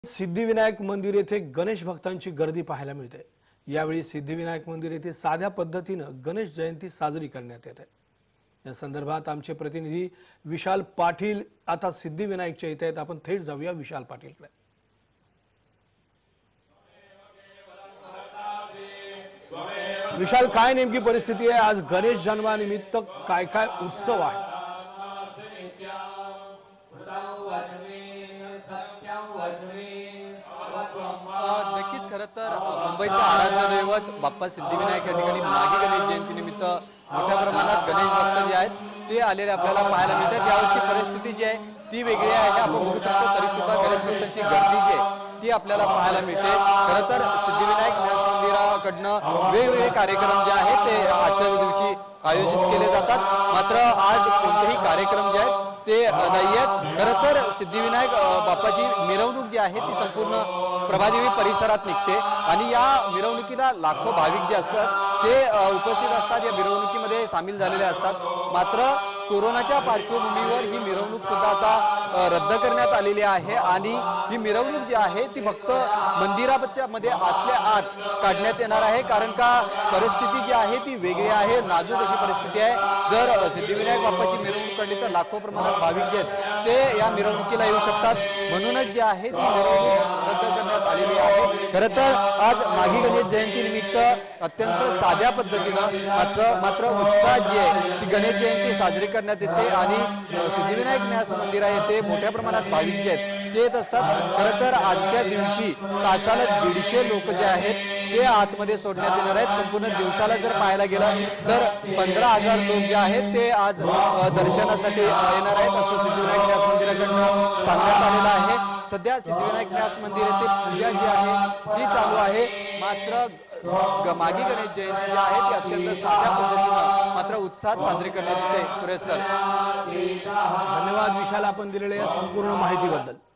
सिद्धिविनायक मंदिर येथे गणेश भक्तांची गर्दी पाहायला मिळते। यावेळी सिद्धिविनायक मंदिर येथे साध्या पद्धतीने गणेश जयंती साजरी करण्यात येते। या संदर्भात आमचे प्रतिनिधी विशाल पाटील आता सिद्धिविनायकच्या इथे आहेत। आपण थेट जाऊया विशाल पाटीलकडे। विशाल, काय नेमकी परिस्थिती आहे? आज गणेश जन्मानिमित्त काय काय उत्सव आहे? नक्कीच खरं तर मुंबईचा आराध्य दैवत बाप्पा सिद्धिविनायक या ठिकाणी माघी गणेश जयंतीनिमित्त मोठ्या प्रमाणात गणेश भक्त जे आहेत ते आलेले आपल्याला पाहायला मिळतात। यावर्षी परिस्थिती जी आहे ती वेगळी आहे, आपण बघू शकतो। तरी सुद्धा गणेश भक्तांची गर्दी जी आहे ती आपल्याला पाहायला मिळते। खरं तर सिद्धिविनायक न्यास मंदिराकडनं वेगवेगळे कार्यक्रम जे आहेत ते आजच्या दिवशी आयोजित केले जातात, मात्र आज कोणतेही कार्यक्रम जे आहेत ते नाही आहेत। खरं तर सिद्धिविनायक बाप्पाची मिरवणूक जी आहे ती संपूर्ण प्रभादेवी परिसरात निघते आणि या मिरवणुकीला लाखो भाविक जे असतात ते उपस्थित असतात, या मिरवणुकीमध्ये सामील झालेले असतात। मात्र कोरोनाच्या पार्श्वभूमीवर ही मिरवणूक सुद्धा आता रद्द करण्यात आलेली आहे आणि ही मिरवणूक जी आहे ती फक्त मंदिराच्या मध्ये आतल्या आत काढण्यात येणार आहे, कारण का परिस्थिती जी आहे ती वेगळी आहे, नाजूक अशी परिस्थिती आहे। जर सिद्धिविनायक बाप्पाची मिरवणूक काढली तर लाखो प्रमाणात भाविक जे आहेत ते या मिरवणुकीला येऊ शकतात, म्हणूनच जे आहे ती मिरवणूक रद्द करण्यात आलेली आहे। खरं तर आज माघी गणेश जयंती निमित्त अत्यंत साध्या पद्धतीनं मात्र उत्साहात जी आहे ती गणेश जयंती साजरी करण्यात येते आणि सिद्धिविनायक न्यास मंदिरा येथे मोठ्या प्रमाणात भाविक जे आहेत ते येत असतात। खरं तर आजच्या दिवशी तासाला 150 लोक जे आहेत ते आतमध्ये सोडण्यात येणार आहेत। संपूर्ण दिवसाला जर पाहायला गेलं तर 15,000 लोक जे आहेत ते आज दर्शनासाठी येणार आहेत, असं सिद्धिविनायक न्यास मंदिराकडनं सांगण्यात आलेलं आहे। सध्या सिद्धिविनायक न्यास मंदिर येथे पूजा जी आहे ती चालू आहे, मात्र माघी गणेश जयंती जी आहे ती अत्यंत साध्या पद्धतीनं मात्र उत्साहात साजरी करण्यात येते। सुरेश सर, धन्यवाद विशाल, आपण दिलेल्या या संपूर्ण माहितीबद्दल।